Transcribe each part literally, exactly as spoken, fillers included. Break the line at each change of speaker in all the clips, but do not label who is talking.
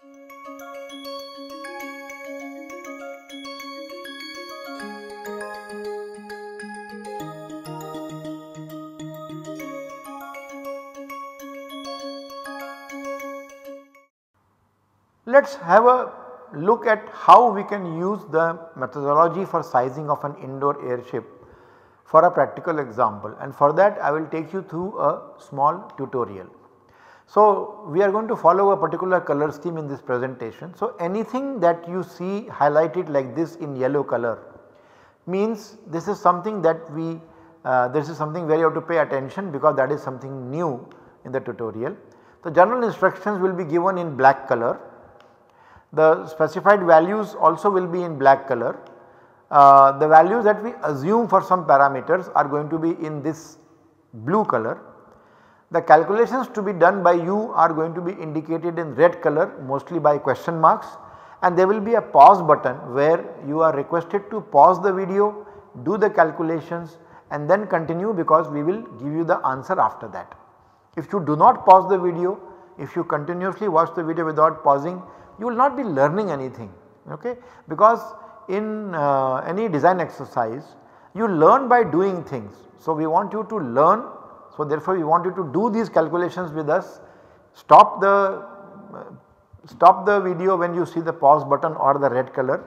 Let us have a look at how we can use the methodology for sizing of an indoor airship for a practical example, and for that I will take you through a small tutorial. So, we are going to follow a particular color scheme in this presentation. So, anything that you see highlighted like this in yellow color means this is something that we uh, this is something where you have to pay attention, because that is something new in the tutorial. The general instructions will be given in black color. The specified values also will be in black color. Uh, the values that we assume for some parameters are going to be in this blue color. The calculations to be done by you are going to be indicated in red color, mostly by question marks, and there will be a pause button where you are requested to pause the video, do the calculations and then continue, because we will give you the answer after that. If you do not pause the video, if you continuously watch the video without pausing, you will not be learning anything, okay, because in uh, any design exercise you learn by doing things. So, we want you to learn, so therefore we want you to do these calculations with us. Stop the uh, stop the video when you see the pause button or the red color,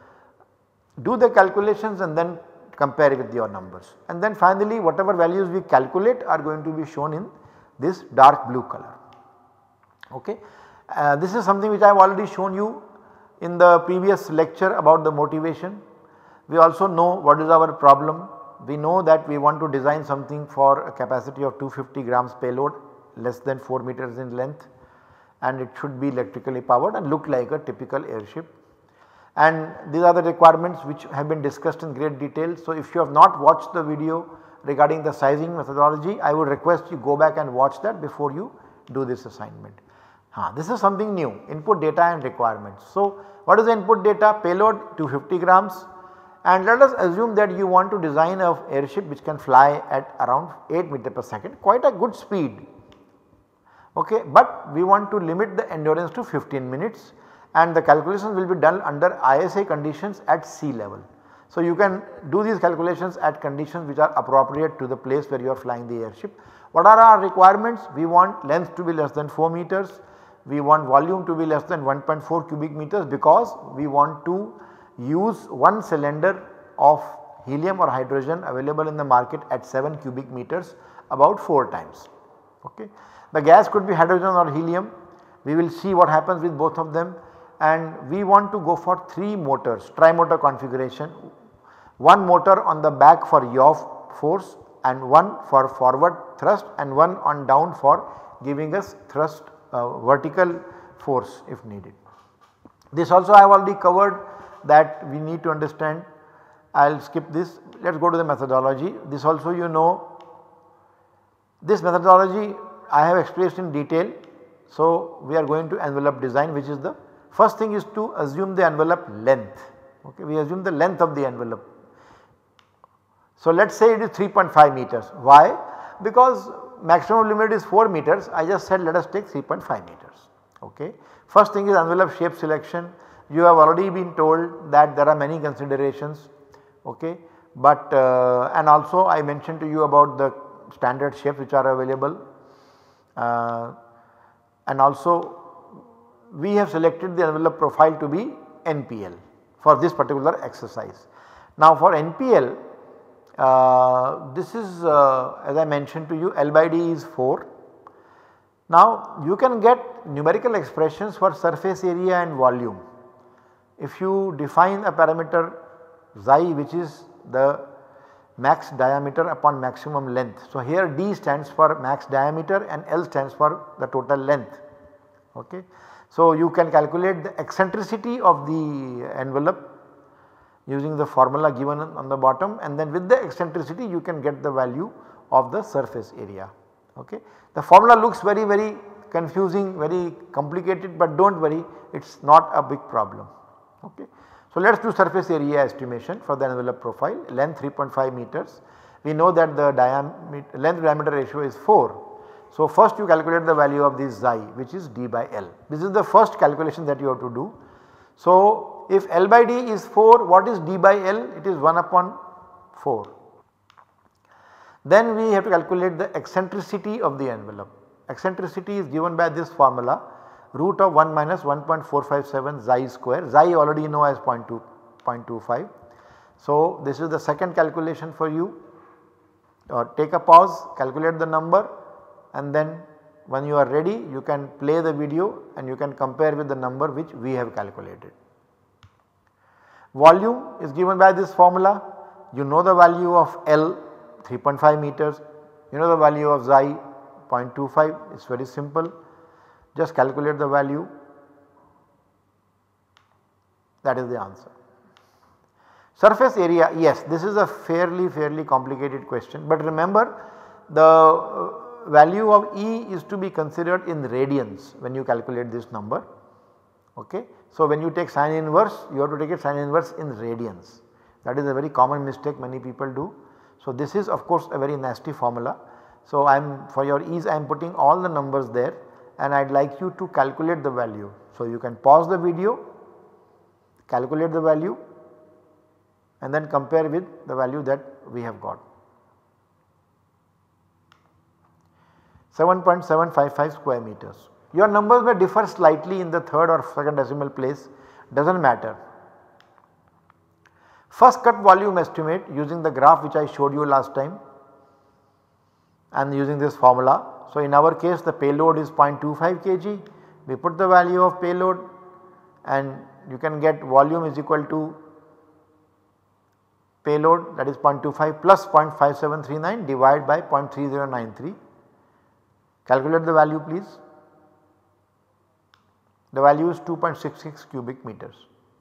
do the calculations and then compare with your numbers, and then finally whatever values we calculate are going to be shown in this dark blue color, okay. Uh, this is something which I have already shown you in the previous lecture about the motivation. We also know what is our problem. We know that we want to design something for a capacity of two hundred fifty grams payload, less than four meters in length, and it should be electrically powered and look like a typical airship. And these are the requirements which have been discussed in great detail. So, if you have not watched the video regarding the sizing methodology, I would request you go back and watch that before you do this assignment. Huh, this is something new, input data and requirements. So, what is the input data? Payload two hundred fifty grams, and let us assume that you want to design an airship which can fly at around eight meters per second, quite a good speed, okay, but we want to limit the endurance to fifteen minutes, and the calculations will be done under I S A conditions at sea level. So, you can do these calculations at conditions which are appropriate to the place where you are flying the airship. What are our requirements? We want length to be less than four meters. We want volume to be less than one point four cubic meters, because we want to use one cylinder of helium or hydrogen available in the market at seven cubic meters about four times. Okay. The gas could be hydrogen or helium, we will see what happens with both of them, and we want to go for three motors, tri-motor configuration, one motor on the back for yaw force and one for forward thrust and one on down for giving us thrust Uh, vertical force if needed. This also I have already covered, that we need to understand. I will skip this. Let us go to the methodology. This also you know, this methodology I have expressed in detail. So, we are going to envelope design, which is the first thing is to assume the envelope length, okay. We assume the length of the envelope. So, let us say it is three point five meters. Why? Because maximum limit is four meters, I just said let us take three point five meters, okay. First thing is envelope shape selection. You have already been told that there are many considerations, okay, but uh, and also I mentioned to you about the standard shapes which are available, uh, and also we have selected the envelope profile to be N P L for this particular exercise. Now, for N P L, Uh, this is uh, as I mentioned to you, L by D is four. Now, you can get numerical expressions for surface area and volume. If you define a parameter xi, which is the max diameter upon maximum length. So, here D stands for max diameter and L stands for the total length, okay. So, you can calculate the eccentricity of the envelope using the formula given on the bottom, and then with the eccentricity you can get the value of the surface area, okay. The formula looks very very confusing, very complicated, but do not worry, it is not a big problem, okay. So, let us do surface area estimation for the envelope profile, length three point five meters. We know that the diameter length diameter ratio is four. So, first you calculate the value of this xi, which is d by L. This is the first calculation that you have to do. So, if L by d is four, what is d by L? It is one upon four. Then we have to calculate the eccentricity of the envelope. Eccentricity is given by this formula, root of one minus one point four five seven xi square. Xi already know as zero point two five. So, this is the second calculation for you. Uh, take a pause, calculate the number, and then when you are ready you can play the video and you can compare with the number which we have calculated. Volume is given by this formula. You know the value of L, three point five meters, you know the value of xi, zero point two five. It is very simple, just calculate the value, that is the answer. Surface area, yes, this is a fairly fairly complicated question, but remember the value of E is to be considered in radians when you calculate this number. Okay. So, when you take sine inverse, you have to take it sine inverse in radians. That is a very common mistake many people do. So, this is of course a very nasty formula. So, I am for your ease I am putting all the numbers there and I would like you to calculate the value. So, you can pause the video, calculate the value and then compare with the value that we have got. seven point seven five five square meters. Your numbers may differ slightly in the third or second decimal place, does not matter. First cut volume estimate using the graph which I showed you last time and using this formula. So, in our case the payload is zero point two five kilograms, we put the value of payload and you can get volume is equal to payload, that is zero point two five plus zero point five seven three nine divided by zero point three zero nine three. Calculate the value please. The value is two point six six cubic meters.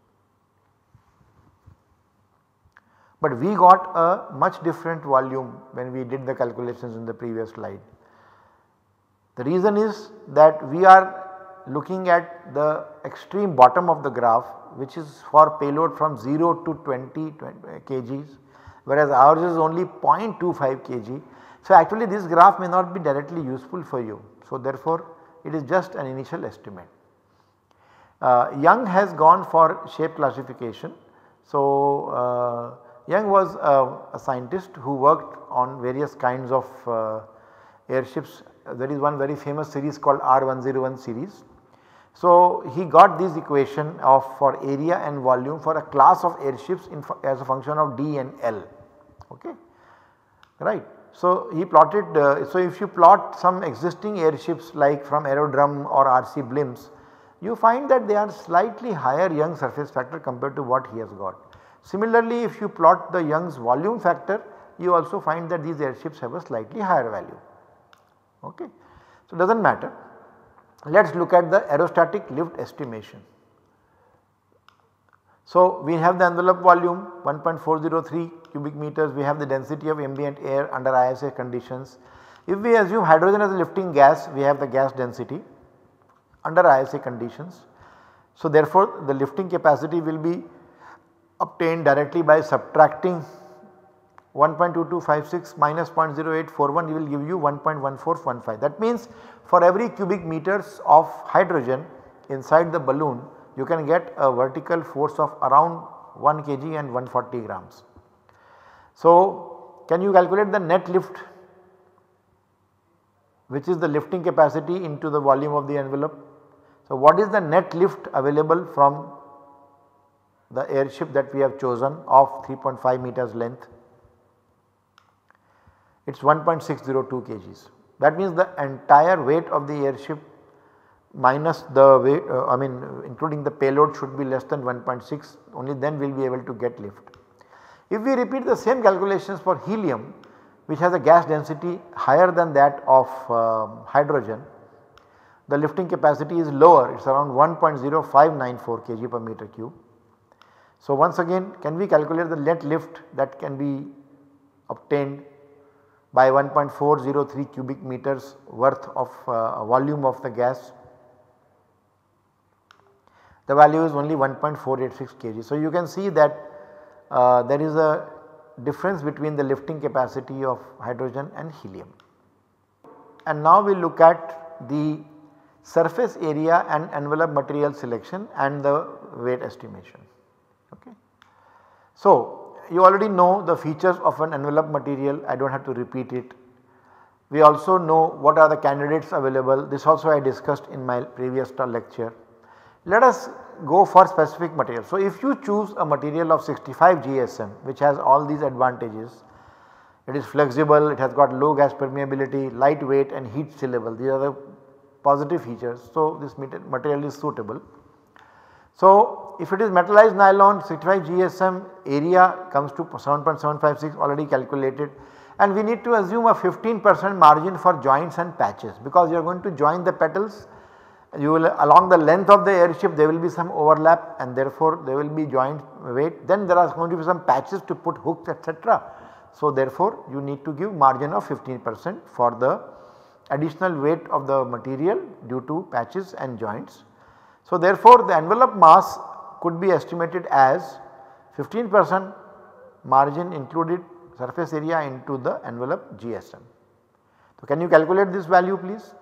But we got a much different volume when we did the calculations in the previous slide. The reason is that we are looking at the extreme bottom of the graph, which is for payload from zero to twenty kilograms, whereas ours is only zero point two five kilograms. So, actually this graph may not be directly useful for you. So, therefore, it is just an initial estimate. Uh, Young has gone for shape classification. So, uh, Young was uh, a scientist who worked on various kinds of uh, airships. There is one very famous series called R one oh one series. So, he got this equation of for area and volume for a class of airships in as a function of D and L, okay, right. So, he plotted, uh, so if you plot some existing airships like from Aerodrome or R C blimps, you find that they are slightly higher Young surface factor compared to what he has got. Similarly, if you plot the Young's volume factor, you also find that these airships have a slightly higher value, okay. So, it does not matter. Let us look at the aerostatic lift estimation. So, we have the envelope volume one point four zero three cubic meters, we have the density of ambient air under I S A conditions. If we assume hydrogen as a lifting gas, we have the gas density under I S A conditions. So, therefore, the lifting capacity will be obtained directly by subtracting one point two two five six minus zero point zero eight four one, will give you one point one four one five. That means for every cubic meters of hydrogen inside the balloon, you can get a vertical force of around one kilogram and one hundred forty grams. So, can you calculate the net lift, which is the lifting capacity into the volume of the envelope? So, what is the net lift available from the airship that we have chosen of three point five meters length? It is one point six zero two kilograms. That means the entire weight of the airship minus the weight, uh, I mean including the payload should be less than one point six, only then we will be able to get lift. If we repeat the same calculations for helium, which has a gas density higher than that of uh, hydrogen, the lifting capacity is lower, it is around one point zero five nine four kilograms per meter cube. So, once again, can we calculate the net lift that can be obtained by one point four zero three cubic meters worth of uh, volume of the gas? The value is only one point four eight six kilograms. So, you can see that uh, there is a difference between the lifting capacity of hydrogen and helium. and now we look at the surface area and envelope material selection and the weight estimation. Okay. So, you already know the features of an envelope material, I do not have to repeat it. We also know what are the candidates available, this also I discussed in my previous lecture. Let us go for specific material. So, if you choose a material of sixty-five G S M which has all these advantages, it is flexible, it has got low gas permeability, lightweight and heat stillable, these are the positive features. So, this material is suitable. So, if it is metallized nylon, sixty-five G S M area comes to seven point seven five six already calculated, and we need to assume a fifteen percent margin for joints and patches, because you are going to join the petals, you will along the length of the airship there will be some overlap and therefore there will be joint weight, then there are going to be some patches to put hooks etc. So, therefore, you need to give margin of fifteen percent for the additional weight of the material due to patches and joints. So, therefore, the envelope mass could be estimated as fifteen percent margin included surface area into the envelope G S M. So, can you calculate this value please?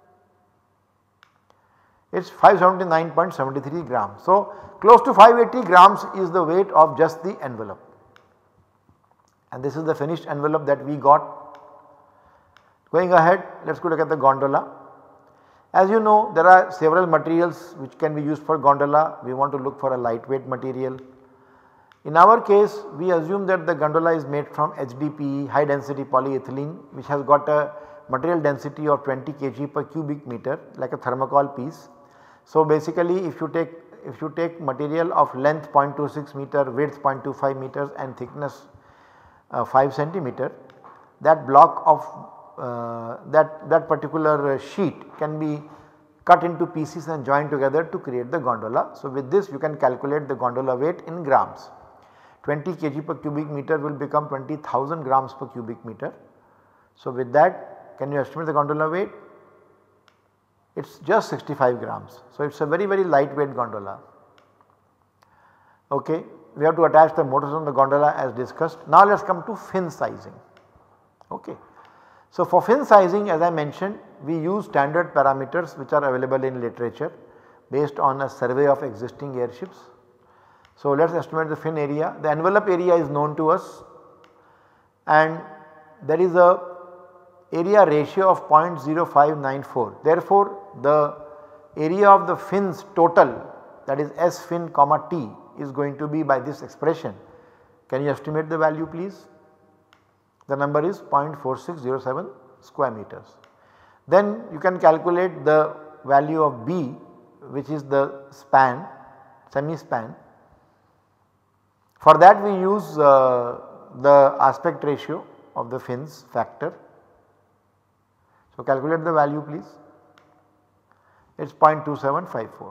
It is five seventy-nine point seven three grams. So, close to five eighty grams is the weight of just the envelope, and this is the finished envelope that we got. Going ahead, let us go look at the gondola. As you know, there are several materials which can be used for gondola. We want to look for a lightweight material. In our case, we assume that the gondola is made from H D P E, high density polyethylene, which has got a material density of twenty kilograms per cubic meter, like a thermocol piece. So, basically if you take if you take material of length zero point two six meter, width zero point two five meters and thickness uh, five centimeter, that block of uh, that, that particular sheet can be cut into pieces and joined together to create the gondola. So, with this you can calculate the gondola weight in grams. twenty kilograms per cubic meter will become twenty thousand grams per cubic meter. So, with that, can you estimate the gondola weight? It is just sixty-five grams. So, it is a very very lightweight gondola. Okay. We have to attach the motors on the gondola as discussed. Now, let us come to fin sizing. Okay. So, for fin sizing, as I mentioned, we use standard parameters which are available in literature based on a survey of existing airships. So, let us estimate the fin area. The envelope area is known to us, and there is a area ratio of zero point zero five nine four. Therefore, the area of the fins total, that is S fin comma T, is going to be by this expression. Can you estimate the value please? The number is zero point four six zero seven square meters. Then you can calculate the value of B, which is the span, semi span. For that we use uh, the aspect ratio of the fins factor. So, calculate the value please. It is zero point two seven five four.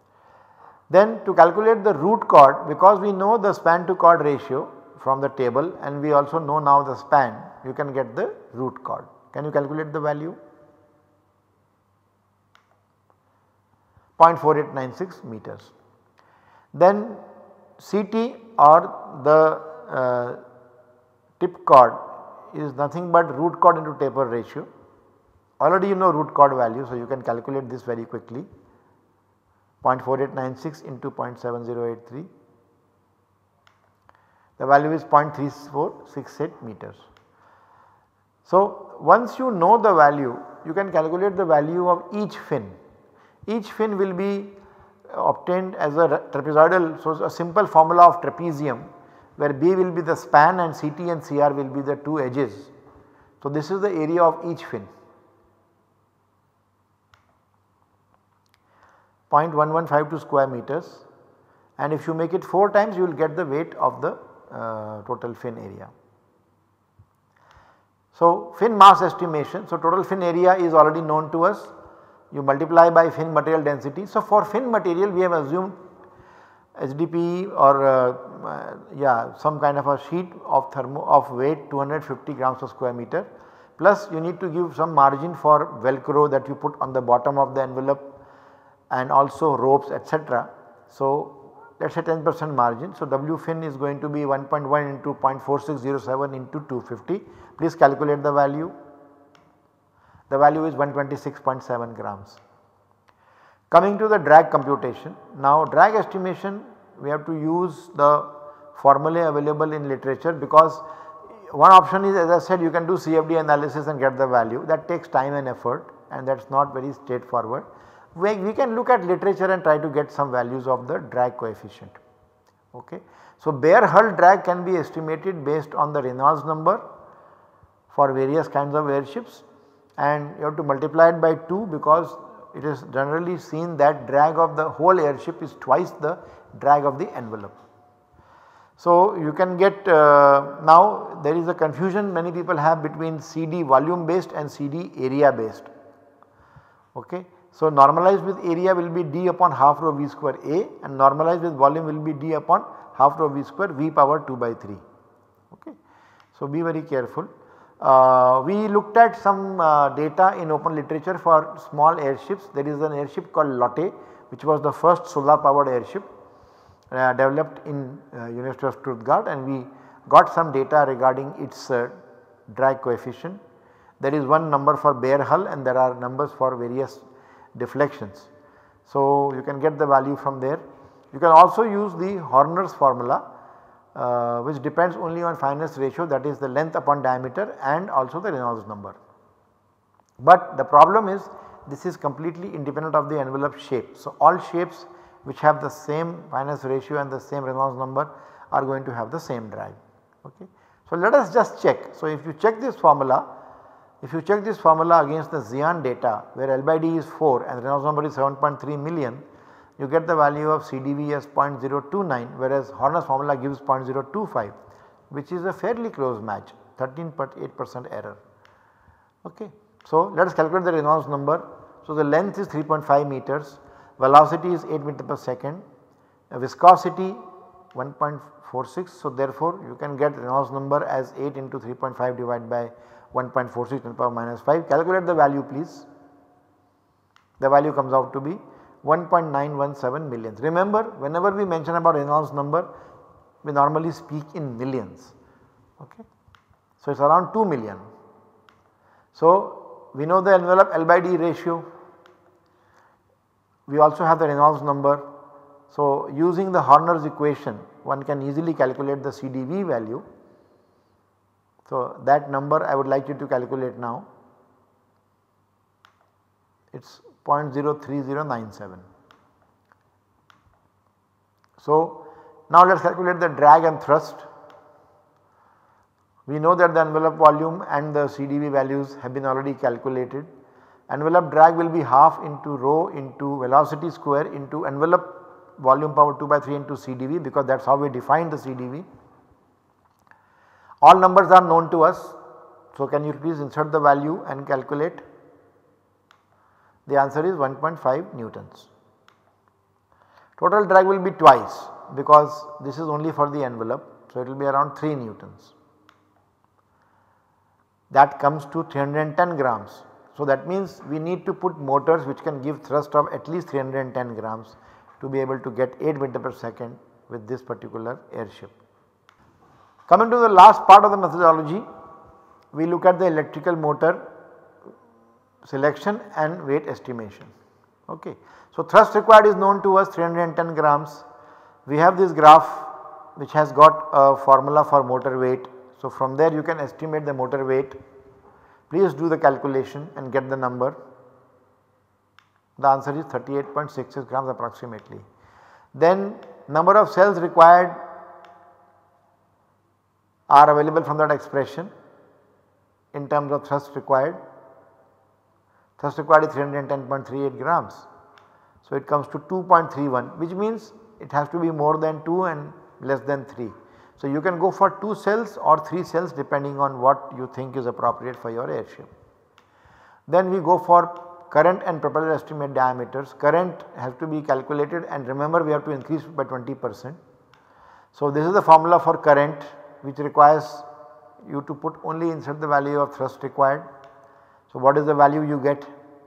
Then to calculate the root chord, because we know the span to chord ratio from the table and we also know now the span, you can get the root chord. Can you calculate the value? zero point four eight nine six meters. Then C T or the uh, tip chord is nothing but root chord into taper ratio. Already you know root chord value, so you can calculate this very quickly. zero point four eight nine six into zero point seven zero eight three. The value is zero point three four six eight meters. So, once you know the value, you can calculate the value of each fin. Each fin will be obtained as a trapezoidal, so a simple formula of trapezium where B will be the span and C T and C R will be the two edges. So, this is the area of each fin. zero point one one five two square meters, and if you make it four times you will get the weight of the uh, total fin area. So, fin mass estimation. So, total fin area is already known to us, you multiply by fin material density. So, for fin material we have assumed H D P E or uh, uh, yeah some kind of a sheet of thermo of weight two hundred fifty grams per square meter, plus you need to give some margin for velcro that you put on the bottom of the envelope and also ropes etc. So, let us say ten percent margin. So, W fin is going to be one point one into zero point four six zero seven into two hundred fifty. Please calculate the value. the value is one hundred twenty-six point seven grams. Coming to the drag computation, now drag estimation we have to use the formulae available in literature, because one option is, as I said, you can do C F D analysis and get the value, that takes time and effort and that is not very straightforward. We, we can look at literature and try to get some values of the drag coefficient. Okay. So, bare hull drag can be estimated based on the Reynolds number for various kinds of airships, and you have to multiply it by two, because it is generally seen that drag of the whole airship is twice the drag of the envelope. So, you can get uh, now there is a confusion many people have between C D volume based and C D area based. Okay. So, normalized with area will be d upon half rho v square A, and normalized with volume will be d upon half rho v square v power two by three. Okay. So, be very careful. Uh, we looked at some uh, data in open literature for small airships. There is an airship called Lotte, which was the first solar powered airship uh, developed in uh, University of Stuttgart, and we got some data regarding its uh, drag coefficient. There is one number for bare hull and there are numbers for various deflections. So, you can get the value from there. You can also use the Horner's formula, uh, which depends only on fineness ratio, that is the length upon diameter and also the Reynolds number. But the problem is this is completely independent of the envelope shape. So, all shapes which have the same fineness ratio and the same Reynolds number are going to have the same drag. Okay. So, let us just check. So, if you check this formula, if you check this formula against the Xi'an data where L by D is four and Reynolds number is seven point three million, you get the value of C D V as zero point zero two nine, whereas Horner's formula gives zero point zero two five, which is a fairly close match, thirteen point eight percent error. Okay. So, let us calculate the Reynolds number. So, the length is three point five meters, velocity is eight meters per second, viscosity one point four six. So, therefore, you can get Reynolds number as eight into three point five divided by one point four six to the power minus five. Calculate the value please. The value comes out to be one point nine one seven millions. Remember, whenever we mention about Reynolds number, we normally speak in millions. Okay. So, it is around two million. So, we know the envelope L by D ratio. We also have the Reynolds number. So, using the Horner's equation, one can easily calculate the C D V value. So, that number I would like you to calculate now. It is zero point zero three zero nine seven. So, now let us calculate the drag and thrust. We know that the envelope volume and the C D V values have been already calculated. Envelope drag will be half into rho into velocity square into envelope volume power two by three into C D V, because that is how we define the C D V. All numbers are known to us. So, can you please insert the value and calculate? The answer is one point five newtons. Total drag will be twice, because this is only for the envelope. So, it will be around three newtons. That comes to three hundred ten grams. So, that means we need to put motors which can give thrust of at least three hundred ten grams to be able to get eight meters per second with this particular airship. Coming to the last part of the methodology, we look at the electrical motor selection and weight estimation. Okay. So, thrust required is known to us three hundred ten grams. We have this graph which has got a formula for motor weight. So, from there you can estimate the motor weight. Please do the calculation and get the number. The answer is thirty-eight point six six grams approximately. Then number of cells required are available from that expression in terms of thrust required. Thrust required is three hundred ten point three eight grams. So, it comes to two point three one, which means it has to be more than two and less than three. So, you can go for two cells or three cells depending on what you think is appropriate for your airship. Then we go for current and propeller estimate diameters. Current has to be calculated, and remember we have to increase by twenty percent. So, this is the formula for current, which requires you to put only insert the value of thrust required. So, what is the value you get?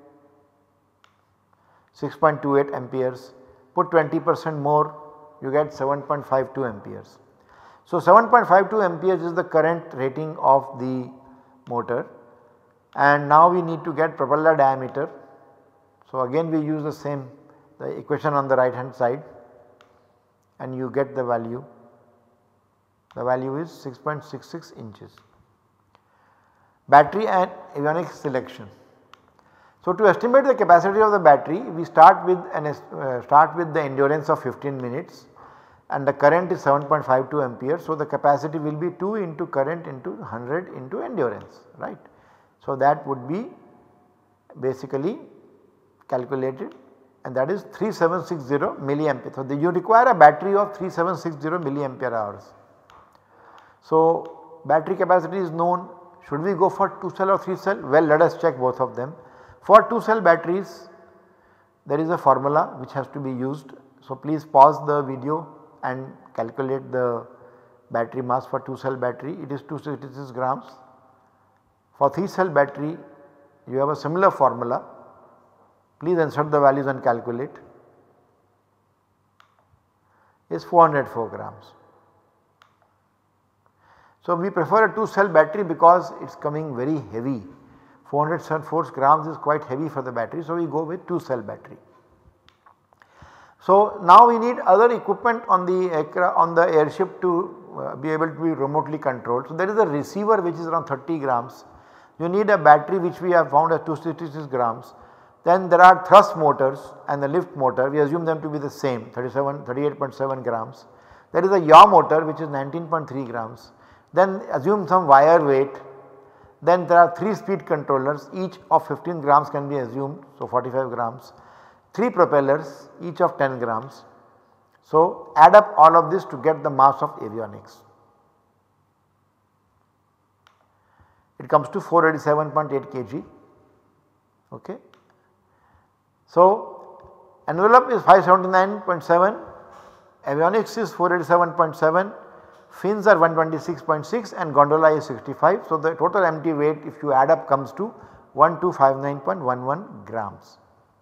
six point two eight amperes. Put twenty percent more, you get seven point five two amperes. So, seven point five two amperes is the current rating of the motor. and now we need to get propeller diameter. So again we use the same the equation on the right hand side and you get the value. The value is six point six six inches. Battery and avionics selection. So to estimate the capacity of the battery, we start with an uh, start with the endurance of fifteen minutes and the current is seven point five two ampere. So the capacity will be two into current into one hundred into endurance, right. So that would be basically calculated, and that is three thousand seven hundred sixty milliampere. So the, you require a battery of three thousand seven hundred sixty milliampere hours. So battery capacity is known. Should we go for two cell or three cell? Well, let us check both of them. For two cell batteries there is a formula which has to be used. So please pause the video and calculate the battery mass for two cell battery. It is two hundred sixty-six grams. For three cell battery you have a similar formula. Please insert the values and calculate. Is four hundred four grams. So we prefer a two cell battery because it is coming very heavy. four hundred four grams is quite heavy for the battery, so we go with two cell battery. So now we need other equipment on the aircraft, on the airship to uh, be able to be remotely controlled. So there is a receiver which is around thirty grams. You need a battery which we have found at two hundred sixty-six grams. Then there are thrust motors and the lift motor, we assume them to be the same thirty-seven, thirty-eight point seven grams. There is a yaw motor which is nineteen point three grams. Then assume some wire weight. Then there are three speed controllers, each of fifteen grams can be assumed, so forty-five grams. three propellers, each of ten grams. So add up all of this to get the mass of avionics. It comes to four hundred eighty-seven point eight kilograms. Okay. So envelope is five hundred seventy-nine point seven, avionics is four hundred eighty-seven point seven, fins are one hundred twenty-six point six and gondola is sixty-five. So the total empty weight if you add up comes to one thousand two hundred fifty-nine point one one grams.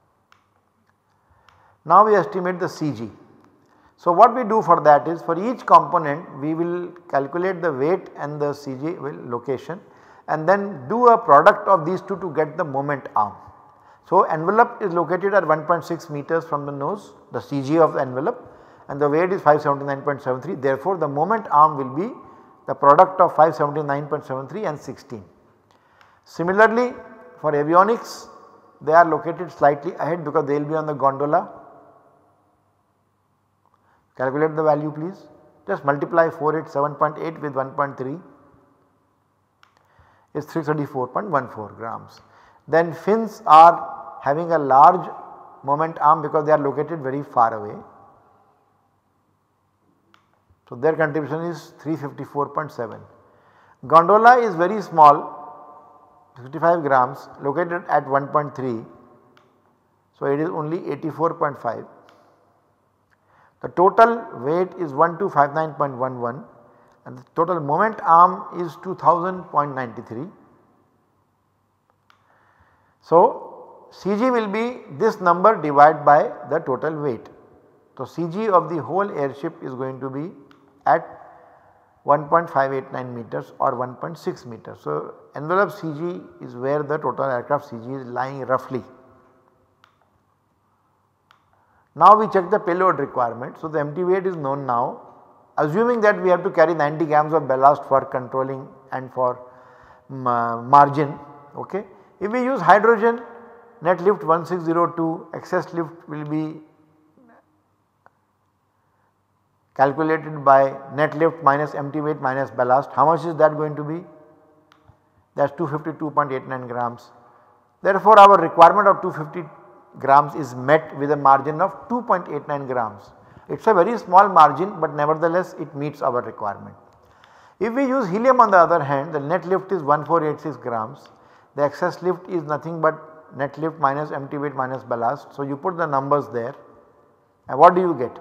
Now we estimate the C G. So what we do for that is, for each component we will calculate the weight and the C G location and then do a product of these two to get the moment arm. So envelope is located at one point six meters from the nose, the C G of the envelope, and the weight is five hundred seventy-nine point seven three. Therefore the moment arm will be the product of five hundred seventy-nine point seven three and sixteen. Similarly for avionics they are located slightly ahead because they will be on the gondola. Calculate the value please. Just multiply four hundred eighty-seven point eight with one point three is three hundred thirty-four point one four grams. Then fins are having a large moment arm because they are located very far away. So their contribution is three hundred fifty-four point seven. Gondola is very small, sixty-five grams, located at one point three. So it is only eighty-four point five. The total weight is one thousand two hundred fifty-nine point one one and the total moment arm is two thousand point nine three. So C G will be this number divided by the total weight. So C G of the whole airship is going to be at one point five eight nine meters or one point six meters. So envelope C G is where the total aircraft C G is lying roughly. Now we check the payload requirement. So the empty weight is known now. Assuming that we have to carry ninety grams of ballast for controlling and for um, margin. Okay. If we use hydrogen, net lift one six zero two, excess lift will be calculated by net lift minus empty weight minus ballast. How much is that going to be? That is two hundred fifty-two point eight nine grams. Therefore our requirement of two hundred fifty grams is met with a margin of two point eight nine grams. It is a very small margin, but nevertheless it meets our requirement. If we use helium on the other hand, the net lift is one thousand four hundred eighty-six grams. The excess lift is nothing but net lift minus empty weight minus ballast. So you put the numbers there and what do you get?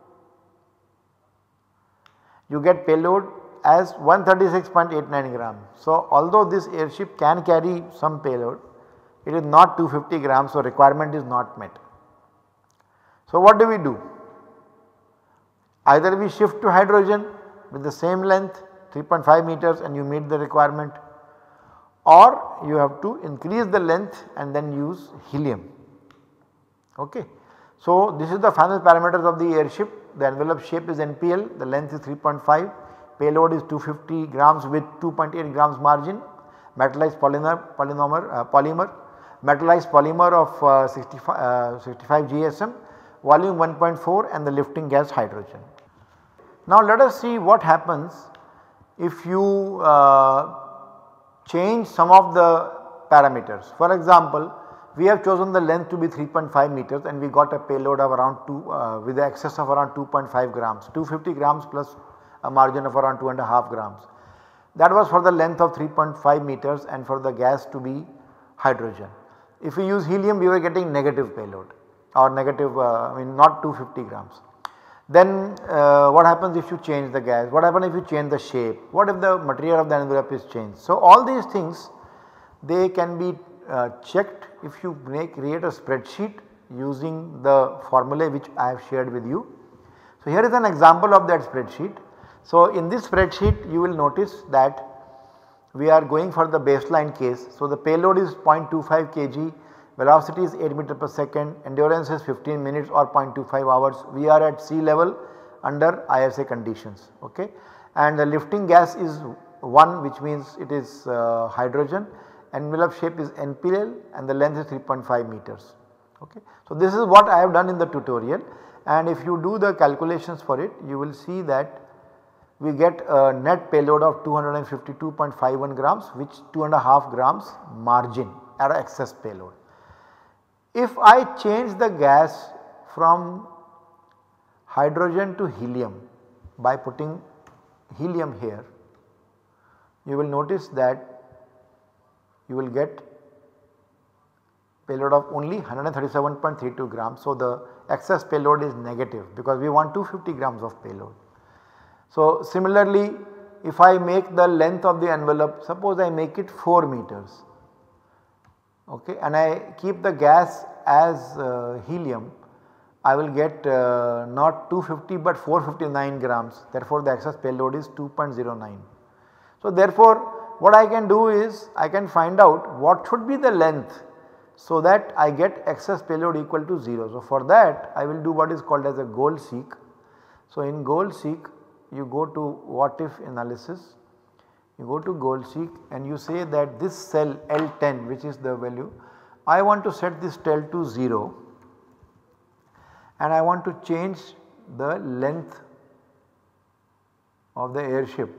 You get payload as one hundred thirty-six point eight nine grams. So although this airship can carry some payload, it is not two hundred fifty grams, so requirement is not met. So what do we do? Either we shift to hydrogen with the same length three point five meters and you meet the requirement, or you have to increase the length and then use helium. Okay. So, this is the final parameters of the airship. The envelope shape is N P L, the length is three point five, payload is two hundred fifty grams with two point eight grams margin, metallized polymer, polymer, uh, polymer metallized polymer of uh, sixty-five, uh, sixty-five G S M, volume one point four and the lifting gas hydrogen. Now let us see what happens if you uh, change some of the parameters. For example, we have chosen the length to be three point five meters and we got a payload of around two uh, with the excess of around two point five grams, two hundred fifty grams plus a margin of around two and a half grams. That was for the length of three point five meters and for the gas to be hydrogen. If we use helium, we were getting negative payload or negative uh, I mean not two hundred fifty grams. Then uh, what happens if you change the gas? What happens if you change the shape? What if the material of the envelope is changed? So all these things they can be uh, checked if you make create a spreadsheet using the formula which I have shared with you. So here is an example of that spreadsheet. So in this spreadsheet you will notice that we are going for the baseline case. So the payload is zero point two five kilograms, velocity is eight meter per second, endurance is fifteen minutes or zero point two five hours. We are at sea level under I S A conditions, okay. And the lifting gas is one, which means it is uh, hydrogen, envelope shape is N P L and the length is three point five meters, okay. So this is what I have done in the tutorial, and if you do the calculations for it, you will see that we get a net payload of two hundred fifty-two point five one grams, which two and a half grams margin at excess payload. If I change the gas from hydrogen to helium by putting helium here, you will notice that you will get payload of only one hundred thirty-seven point three two grams. So the excess payload is negative because we want two hundred fifty grams of payload. So similarly, if I make the length of the envelope, suppose I make it four meters, okay, and I keep the gas as uh, helium, I will get uh, not two hundred fifty but four hundred fifty-nine grams, therefore the excess payload is two point zero nine. So therefore what I can do is I can find out what should be the length so that I get excess payload equal to zero. So for that I will do what is called as a goal seek. So in goal seek you go to what if analysis, you go to goal seek and you say that this cell L ten, which is the value, I want to set this cell to zero and I want to change the length of the airship.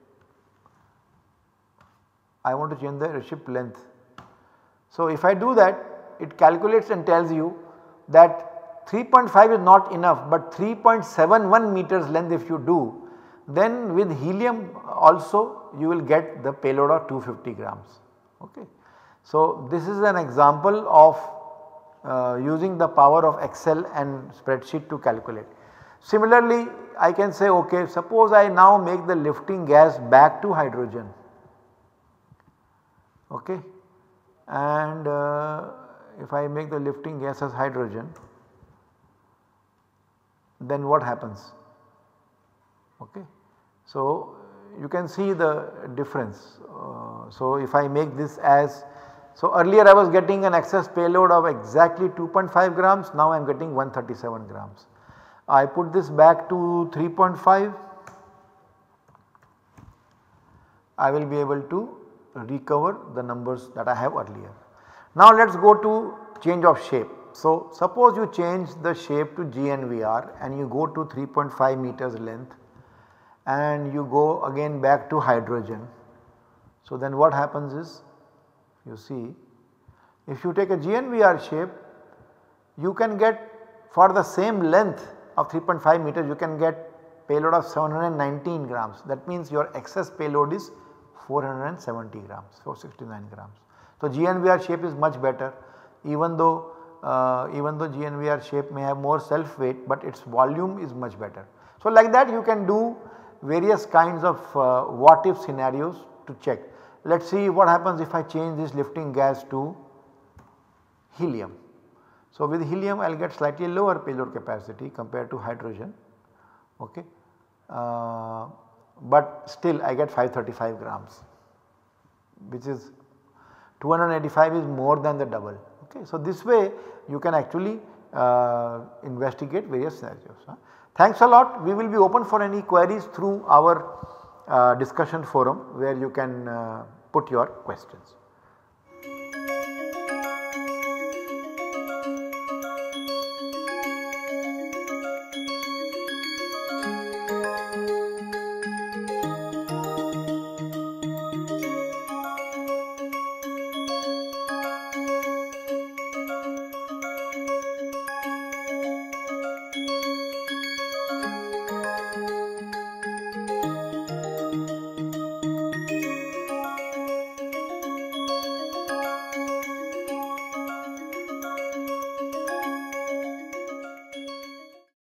I want to change the airship length. So if I do that, it calculates and tells you that three point five is not enough, but three point seven one meters length if you do, then with helium also you will get the payload of two hundred fifty grams, okay. So this is an example of uh, using the power of Excel and spreadsheet to calculate. Similarly, I can say, okay, suppose I now make the lifting gas back to hydrogen, okay, and uh, if I make the lifting gas as hydrogen, then what happens, okay. So you can see the difference. Uh, so if I make this as, so earlier I was getting an excess payload of exactly two point five grams, now I am getting one hundred thirty-seven grams. I put this back to three point five, I will be able to recover the numbers that I have earlier. Now let us go to change of shape. So suppose you change the shape to G N V R and you go to three point five meters length and you go again back to hydrogen. So then what happens is, you see, if you take a G N V R shape, you can get for the same length of three point five meters, you can get payload of seven hundred nineteen grams. That means your excess payload is four hundred seventy grams, four hundred sixty-nine grams. So G N V R shape is much better, even though uh, even though G N V R shape may have more self weight, but its volume is much better. So like that you can do various kinds of uh, what if scenarios to check. Let us see what happens if I change this lifting gas to helium. So with helium I will get slightly lower payload capacity compared to hydrogen, okay, uh, but still I get five hundred thirty-five grams, which is two hundred eighty-five is more than the double. Okay. So, this way you can actually uh, investigate various scenarios. Huh? Thanks a lot. We will be open for any queries through our uh, discussion forum where you can uh, put your questions.